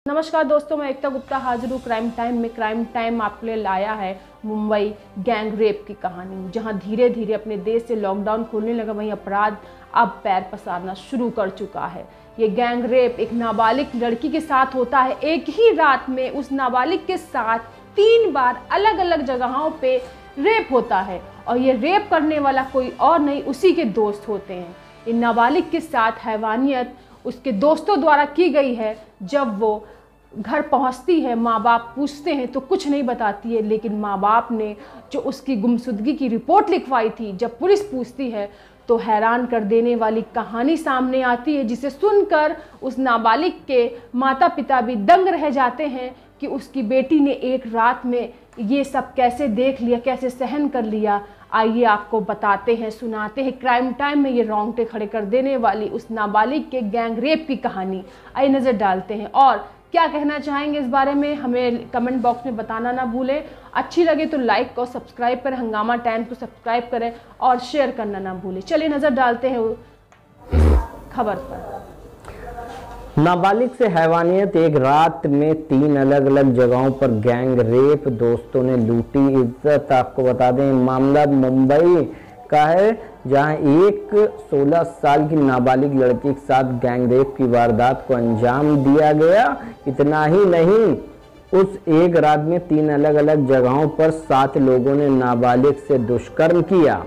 नमस्कार दोस्तों, मैं एकता गुप्ता हाजिर हूँ क्राइम टाइम में। क्राइम टाइम आपके लिए लाया है मुंबई गैंग रेप की कहानी। जहां धीरे धीरे अपने देश से लॉकडाउन खोलने लगा, वहीं अपराध अब पैर पसारना शुरू कर चुका है। ये गैंग रेप एक नाबालिग लड़की के साथ होता है। एक ही रात में उस नाबालिग के साथ 3 बार अलग अलग जगहों पे रेप होता है, और ये रेप करने वाला कोई और नहीं, उसी के दोस्त होते हैं। इन नाबालिग के साथ हैवानियत उसके दोस्तों द्वारा की गई है। जब वो घर पहुंचती है, माँ बाप पूछते हैं तो कुछ नहीं बताती है, लेकिन माँ बाप ने जो उसकी गुमशुदगी की रिपोर्ट लिखवाई थी, जब पुलिस पूछती है तो हैरान कर देने वाली कहानी सामने आती है, जिसे सुनकर उस नाबालिग के माता पिता भी दंग रह जाते हैं कि उसकी बेटी ने एक रात में ये सब कैसे देख लिया, कैसे सहन कर लिया। आइए आपको बताते हैं, सुनाते हैं क्राइम टाइम में ये रोंगटे खड़े कर देने वाली उस नाबालिग के गैंग रेप की कहानी। आइए नज़र डालते हैं, और क्या कहना चाहेंगे इस बारे में हमें कमेंट बॉक्स में बताना ना भूलें। अच्छी लगे तो लाइक और सब्सक्राइब करें, हंगामा टाइम्स को सब्सक्राइब करें और शेयर करना ना भूलें। चलिए नज़र डालते हैं इस खबर पर। नाबालिग से हैवानियत, एक रात में 3 अलग अलग जगहों पर गैंग रेप, दोस्तों ने लूटी इज्जत। आपको बता दें मामला मुंबई का है, जहां एक 16 साल की नाबालिग लड़की के साथ गैंग रेप की वारदात को अंजाम दिया गया। इतना ही नहीं, उस एक रात में 3 अलग अलग जगहों पर 7 लोगों ने नाबालिग से दुष्कर्म किया।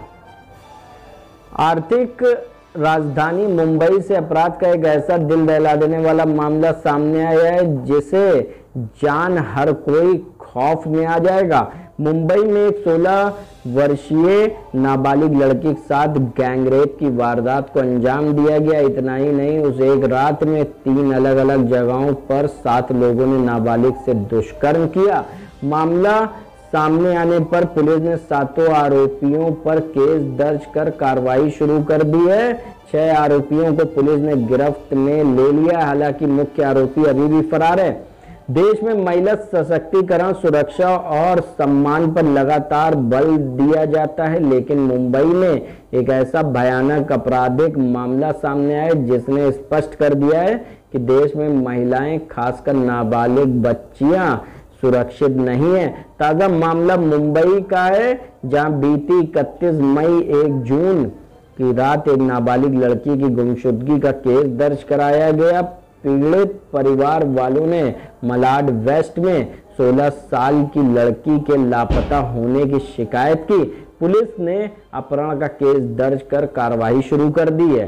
आर्थिक राजधानी मुंबई से अपराध का एक ऐसा दिल दहला देने वाला मामला सामने आया है जिसे जान हर कोई खौफ में आ जाएगा। मुंबई में एक 16 वर्षीय नाबालिग लड़की के साथ गैंग रेप की वारदात को अंजाम दिया गया। इतना ही नहीं, उस एक रात में 3 अलग अलग जगहों पर 7 लोगों ने नाबालिग से दुष्कर्म किया। मामला सामने आने पर पुलिस ने 7 आरोपियों पर केस दर्ज कर कार्रवाई शुरू कर दी है। 6 आरोपियों को पुलिस ने गिरफ्त में ले लिया, हालांकि मुख्य आरोपी अभी भी फरार है। देश में महिला सशक्तिकरण, सुरक्षा और सम्मान पर लगातार बल दिया जाता है, लेकिन मुंबई में एक ऐसा भयानक आपराधिक मामला सामने आया जिसने स्पष्ट कर दिया है कि देश में महिलाएं, खासकर नाबालिग बच्चियां सुरक्षित नहीं है। ताजा मामला मुंबई का है, जहां बीती 31 मई 1 जून की रात एक नाबालिग लड़की की गुमशुदगी का केस दर्ज कराया गया। पीड़ित परिवार वालों ने मलाड वेस्ट में 16 साल की लड़की के लापता होने की शिकायत की। पुलिस ने अपहरण का केस दर्ज कर कार्रवाई शुरू कर दी है।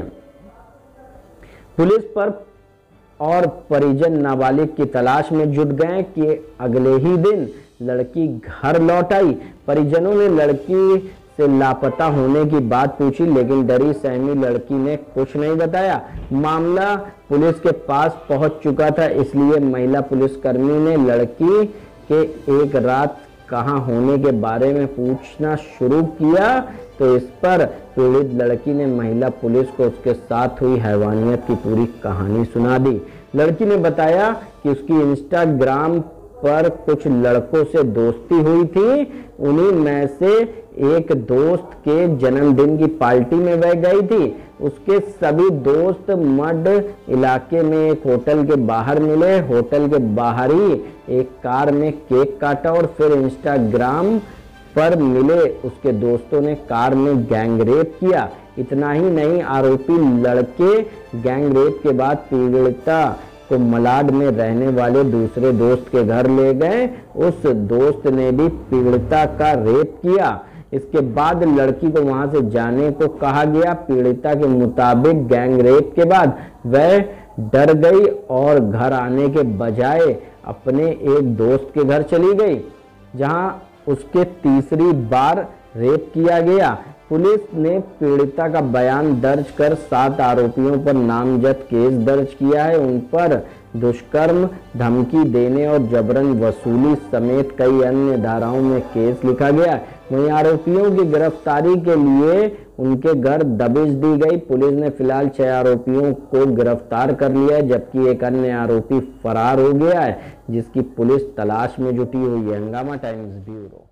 पुलिस पर और परिजन नाबालिग की तलाश में जुट गए कि अगले ही दिन लड़की घर लौट आई। परिजनों ने लड़की से लापता होने की बात पूछी, लेकिन डरी सहमी लड़की ने कुछ नहीं बताया। मामला पुलिस के पास पहुंच चुका था, इसलिए महिला पुलिसकर्मी ने लड़की के एक रात कहां होने के बारे में पूछना शुरू किया, तो इस पर पीड़ित लड़की ने महिला पुलिस को उसके साथ हुई हैवानियत की पूरी कहानी सुना दी। लड़की ने बताया कि उसकी इंस्टाग्राम पर कुछ लड़कों से दोस्ती हुई थी। उन्हीं में से एक दोस्त के जन्मदिन की पार्टी में वह गई थी। उसके सभी दोस्त मड इलाके में एक होटल के बाहर मिले। होटल के बाहर ही एक कार में केक काटा और फिर इंस्टाग्राम पर मिले उसके दोस्तों ने कार में गैंग रेप किया। इतना ही नहीं, आरोपी लड़के गैंग रेप के बाद पीड़िता को मलाड में रहने वाले दूसरे दोस्त के घर ले गए। उस दोस्त ने भी पीड़िता का रेप किया। इसके बाद लड़की को वहां से जाने को कहा गया। पीड़िता के मुताबिक गैंग रेप के बाद वह डर गई और घर आने के बजाय अपने एक दोस्त के घर चली गई, जहां उसके तीसरी बार रेप किया गया। पुलिस ने पीड़िता का बयान दर्ज कर 7 आरोपियों पर नामजद केस दर्ज किया है। उन पर दुष्कर्म, धमकी देने और जबरन वसूली समेत कई अन्य धाराओं में केस लिखा गया। वहीं आरोपियों की गिरफ्तारी के लिए उनके घर दबिश दी गई। पुलिस ने फिलहाल 6 आरोपियों को गिरफ्तार कर लिया है, जबकि एक अन्य आरोपी फरार हो गया है, जिसकी पुलिस तलाश में जुटी हुई है। हंगामा टाइम्स ब्यूरो।